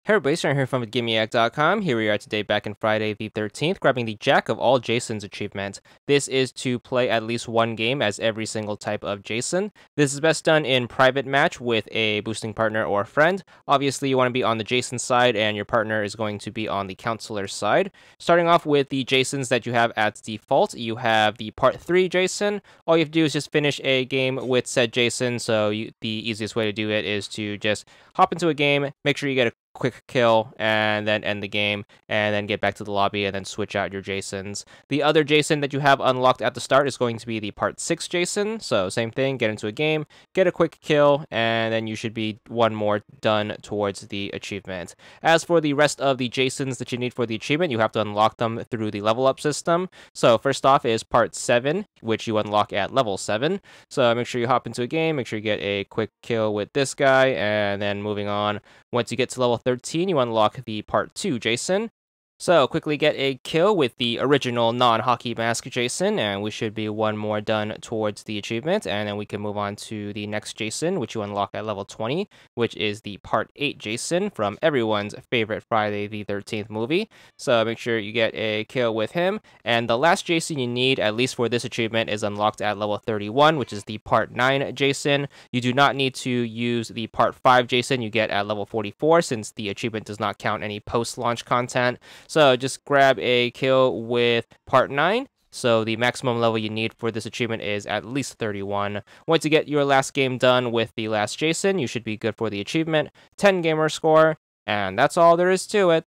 Hey everybody, Sharon here from GameYak.com. Here we are today back in Friday the 13th, grabbing the Jack of all Jasons achievement. This is to play at least one game as every single type of Jason. This is best done in private match with a boosting partner or friend. Obviously, you want to be on the Jason side and your partner is going to be on the counselor side. Starting off with the Jasons that you have at default, you have the Part 3 Jason. All you have to do is just finish a game with said Jason, so the easiest way to do it is to just hop into a game, make sure you get a quick kill and then end the game and then get back to the lobby and then switch out your Jasons. The other Jason that you have unlocked at the start is going to be the Part 6 Jason. So same thing, get into a game, get a quick kill, and then you should be one more done towards the achievement. As for the rest of the Jasons that you need for the achievement, you have to unlock them through the level up system. So first off is Part 7, which you unlock at level 7. So make sure you hop into a game, make sure you get a quick kill with this guy, and then moving on. Once you get to level 13, you unlock the Part 2 Jason. So quickly get a kill with the original non-hockey mask Jason, and we should be one more done towards the achievement, and then we can move on to the next Jason, which you unlock at level 20, which is the Part 8 Jason from everyone's favorite Friday the 13th movie. So make sure you get a kill with him, and the last Jason you need, at least for this achievement, is unlocked at level 31, which is the Part 9 Jason. You do not need to use the Part 5 Jason you get at level 44, since the achievement does not count any post-launch content. So just grab a kill with Part 9. So the maximum level you need for this achievement is at least 31. Once you get your last game done with the last Jason, you should be good for the achievement. 10 gamer score, and that's all there is to it.